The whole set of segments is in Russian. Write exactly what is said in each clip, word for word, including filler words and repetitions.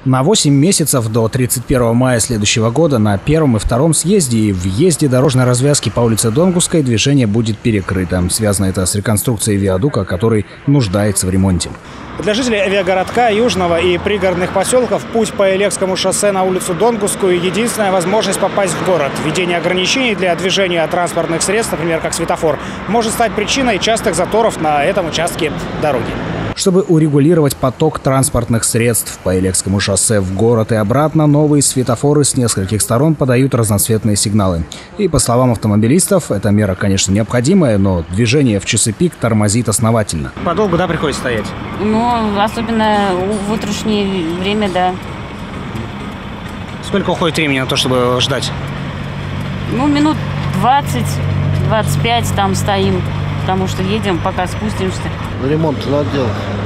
На восемь месяцев до тридцать первого мая следующего года на первом и втором съезде и въезде дорожной развязки по улице Донгусской движение будет перекрыто. Связано это с реконструкцией виадука, который нуждается в ремонте. Для жителей авиагородка, южного и пригородных поселков путь по Элекскому шоссе на улицу Донгусскую – единственная возможность попасть в город. Введение ограничений для движения транспортных средств, например, как светофор, может стать причиной частых заторов на этом участке дороги. Чтобы урегулировать поток транспортных средств по Элекскому шоссе в город и обратно, новые светофоры с нескольких сторон подают разноцветные сигналы. И, по словам автомобилистов, эта мера, конечно, необходимая, но движение в часы пик тормозит основательно. Подолгу, да, приходится стоять? Ну, особенно в утреннее время, да. Сколько уходит времени на то, чтобы ждать? Ну, минут двадцать-двадцать пять там стоим, потому что едем, пока спустимся. Ремонт надо делать.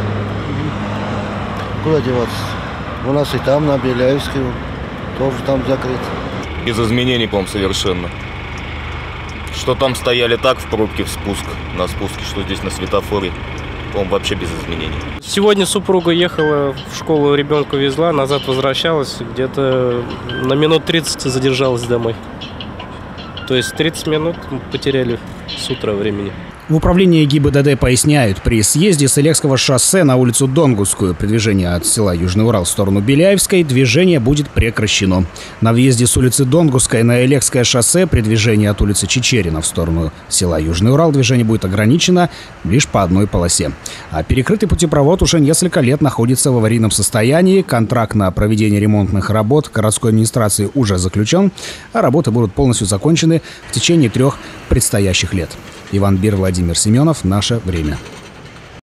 Куда деваться? У нас и там, на Беляевской, тоже там закрыт. Без изменений, по-моему, совершенно. Что там стояли так в пробке в спуск, на спуске, что здесь на светофоре, по-моему, вообще без изменений. Сегодня супруга ехала в школу, ребенка везла, назад возвращалась, где-то на минут тридцать задержалась домой. То есть тридцать минут мы потеряли с утра времени. В управлении ГИБДД поясняют, при съезде с Элекского шоссе на улицу Донгусскую при движении от села Южный Урал в сторону Беляевской движение будет прекращено. На въезде с улицы Донгусской на Элекское шоссе при движении от улицы Чичерина в сторону села Южный Урал движение будет ограничено лишь по одной полосе. А перекрытый путепровод уже несколько лет находится в аварийном состоянии. Контракт на проведение ремонтных работ городской администрации уже заключен, а работы будут полностью закончены в течение трех предстоящих лет. Иван Бир, Владимир Семенов. Наше время.